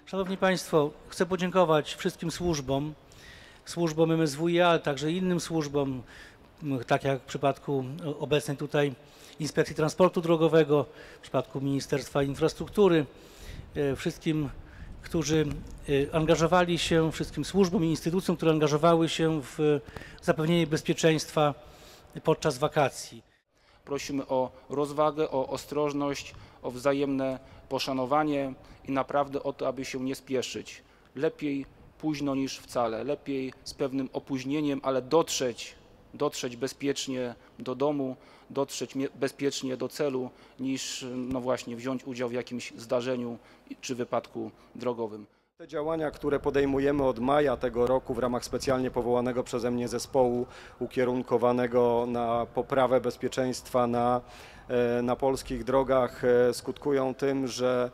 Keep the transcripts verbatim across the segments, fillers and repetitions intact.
Szanowni Państwo, chcę podziękować wszystkim służbom, służbom M S W i A, ale także innym służbom, tak jak w przypadku obecnej tutaj Inspekcji Transportu Drogowego, w przypadku Ministerstwa Infrastruktury, wszystkim, którzy angażowali się, wszystkim służbom i instytucjom, które angażowały się w zapewnienie bezpieczeństwa podczas wakacji. Prosimy o rozwagę, o ostrożność, o wzajemne poszanowanie i naprawdę o to, aby się nie spieszyć. Lepiej późno niż wcale, lepiej z pewnym opóźnieniem, ale dotrzeć, dotrzeć bezpiecznie do domu, dotrzeć bezpiecznie do celu, niż no właśnie wziąć udział w jakimś zdarzeniu czy wypadku drogowym. Te działania, które podejmujemy od maja tego roku w ramach specjalnie powołanego przeze mnie zespołu ukierunkowanego na poprawę bezpieczeństwa na, na polskich drogach, skutkują tym, że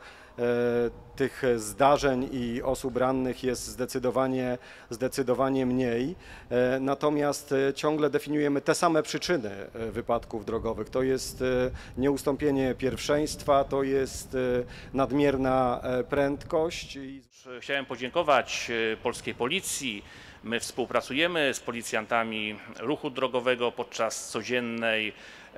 tych zdarzeń i osób rannych jest zdecydowanie, zdecydowanie mniej. Natomiast ciągle definiujemy te same przyczyny wypadków drogowych. To jest nieustąpienie pierwszeństwa, to jest nadmierna prędkość. Chciałem podziękować polskiej policji. My współpracujemy z policjantami ruchu drogowego podczas codziennej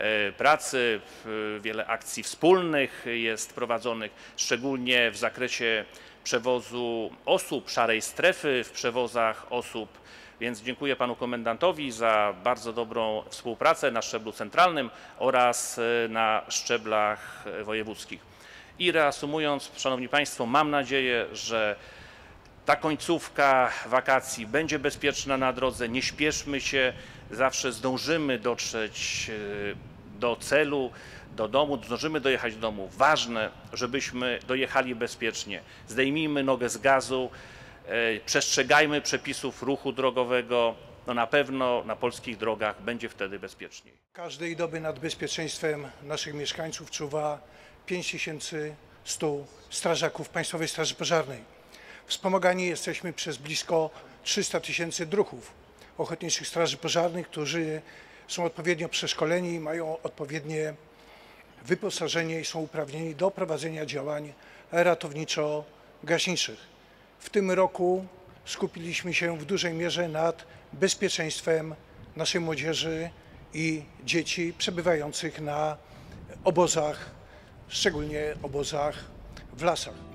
pracy. Wiele akcji wspólnych jest prowadzonych, szczególnie w zakresie przewozu osób, szarej strefy w przewozach osób. Więc dziękuję panu komendantowi za bardzo dobrą współpracę na szczeblu centralnym oraz na szczeblach wojewódzkich. I reasumując, szanowni państwo, mam nadzieję, że ta końcówka wakacji będzie bezpieczna na drodze. Nie śpieszmy się, zawsze zdążymy dotrzeć do celu, do domu, zdążymy dojechać do domu. Ważne, żebyśmy dojechali bezpiecznie. Zdejmijmy nogę z gazu, przestrzegajmy przepisów ruchu drogowego. No na pewno na polskich drogach będzie wtedy bezpieczniej. Każdej doby nad bezpieczeństwem naszych mieszkańców czuwa pięć tysięcy sto strażaków Państwowej Straży Pożarnej. Wspomagani jesteśmy przez blisko trzysta tysięcy druhów Ochotniczych Straży Pożarnych, którzy są odpowiednio przeszkoleni i mają odpowiednie wyposażenie i są uprawnieni do prowadzenia działań ratowniczo-gaśniczych. W tym roku skupiliśmy się w dużej mierze nad bezpieczeństwem naszej młodzieży i dzieci przebywających na obozach, szczególnie obozach w lasach.